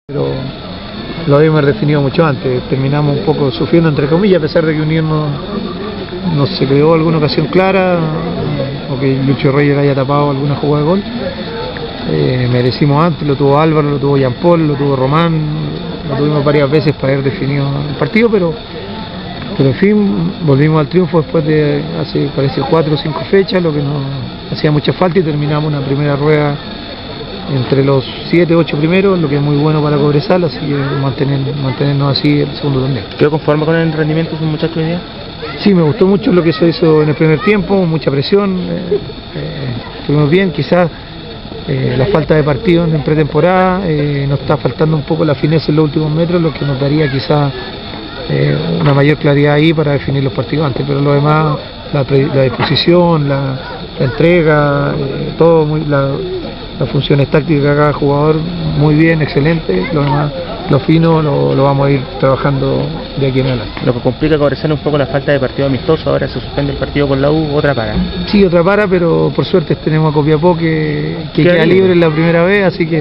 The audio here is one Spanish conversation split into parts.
Pero lo habíamos definido mucho antes, terminamos un poco sufriendo entre comillas, a pesar de que Unión no se creó alguna ocasión clara, o que Lucho Reyes haya tapado alguna jugada de gol. Merecimos antes, lo tuvo Álvaro, lo tuvo Jean Paul, lo tuvo Román, lo tuvimos varias veces para haber definido el partido, pero en fin, volvimos al triunfo después de hace parece 4 o 5 fechas, lo que nos hacía mucha falta, y terminamos una primera rueda entre los 7 o 8 primeros, lo que es muy bueno para Cobresal, así que mantenernos así el segundo torneo. ¿Quedó conforme con el rendimiento de sus muchachos hoy día? Sí, me gustó mucho lo que se hizo en el primer tiempo, mucha presión, estuvimos bien, quizás la falta de partidos en pretemporada, nos está faltando un poco la fineza en los últimos metros, lo que nos daría quizás una mayor claridad ahí para definir los partidos antes, pero lo demás, la disposición, la entrega, todo las funciones tácticas de cada jugador muy bien, excelente. Lo demás, lo fino lo vamos a ir trabajando de aquí en adelante. Lo que complica a Cobresal un poco la falta de partido amistoso, ahora se suspende el partido con la U, otra para. Sí, otra para, pero por suerte tenemos a Copiapó que queda libre en la primera vez, así que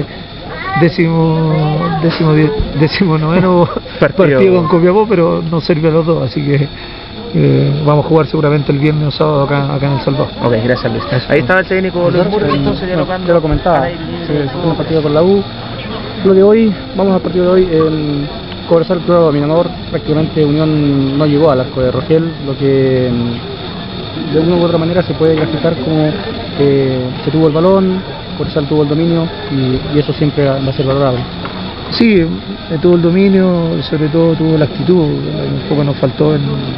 decimonoveno partido con Copiapó, pero nos sirve a los dos, así que vamos a jugar seguramente el viernes o sábado acá en El Salvador. Ok, gracias Luis. Ahí estaba el técnico Luis Murri, entonces ya lo comentaba, el partido con la U. Lo de hoy, vamos al partido de hoy, el Cobresal claro dominador, prácticamente Unión no llegó al arco de Rogel, lo que de una u otra manera se puede graficar como se tuvo el balón, Cobresal tuvo el dominio y eso siempre va a ser valorable. Sí, tuvo el dominio, sobre todo tuvo la actitud, un poco nos faltó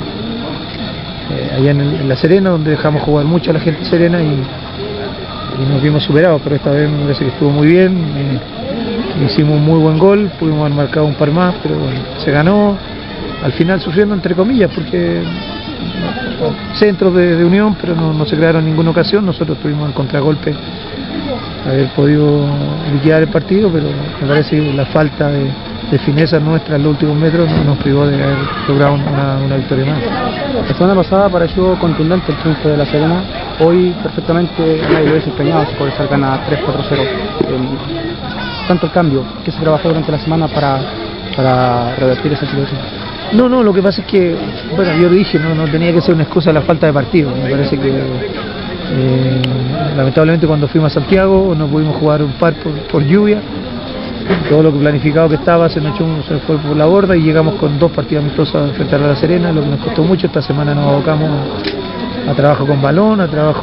allá en La Serena, donde dejamos jugar mucho a la gente serena y nos vimos superados, pero esta vez me parece que estuvo muy bien, hicimos un muy buen gol, pudimos haber marcado un par más, pero bueno, se ganó, al final sufriendo entre comillas, porque centros de Unión, pero no se crearon ninguna ocasión, nosotros tuvimos el contragolpe, haber podido liquidar el partido, pero me parece que la falta de fineza nuestra en los últimos metros nos privó de haber logrado una victoria más. La semana pasada pareció contundente el triunfo de La Serena, hoy perfectamente nadie lo hubiese extrañado si Cobresal gana 3-4-0. Tanto el cambio que se trabajó durante la semana para revertir esa situación. No, lo que pasa es que, bueno, yo lo dije, no tenía que ser una excusa la falta de partido, me parece que lamentablemente cuando fuimos a Santiago no pudimos jugar un par por lluvia, todo lo que planificado que estaba se fue por la borda y llegamos con 2 partidos amistosos frente a La Serena, lo que nos costó mucho. Esta semana nos abocamos a trabajo con balón, a trabajo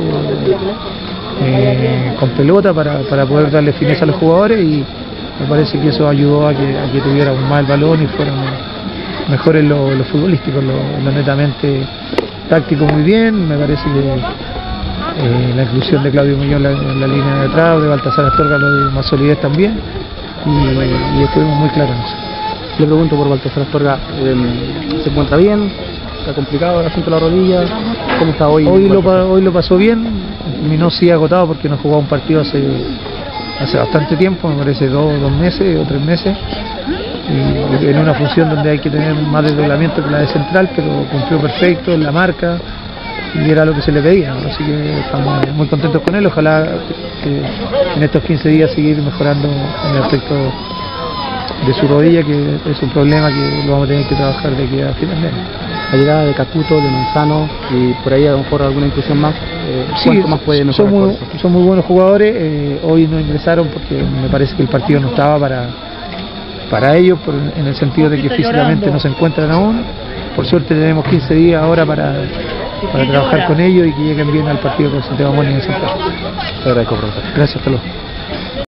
con pelota para poder darle fineza a los jugadores, y me parece que eso ayudó a que tuviéramos más el balón y fueran mejores los futbolísticos, lo netamente táctico muy bien. Me parece que la inclusión de Claudio Muñoz en la línea de atrás, de Baltasar Astorga lo de más solidez también, y estuvimos muy claros en eso. Le pregunto por Baltasar Astorga, ¿se encuentra bien? ¿Está complicado el asunto de la rodilla? ¿Cómo está hoy? Hoy lo pasó bien, terminó sí agotado porque no jugaba un partido hace bastante tiempo, me parece 2 meses o 3 meses, y en una función donde hay que tener más desdoblamiento que la de central, pero cumplió perfecto en la marca y era lo que se le pedía, ¿no? Así que estamos muy contentos con él, ojalá que en estos 15 días seguir mejorando en el aspecto de su rodilla, que es un problema que lo vamos a tener que trabajar de aquí a final de año. La llegada de Caputo, de Manzano y por ahí a lo mejor alguna inclusión más, ¿cuánto más puede mejorar? Son muy buenos jugadores, hoy no ingresaron porque me parece que el partido no estaba para ellos, en el sentido de que físicamente no se encuentran aún. Por suerte tenemos 15 días ahora para trabajar con ellos y que lleguen bien al partido con Santiago Morning en San Pedro. Te agradezco, profesor. Gracias, hasta luego.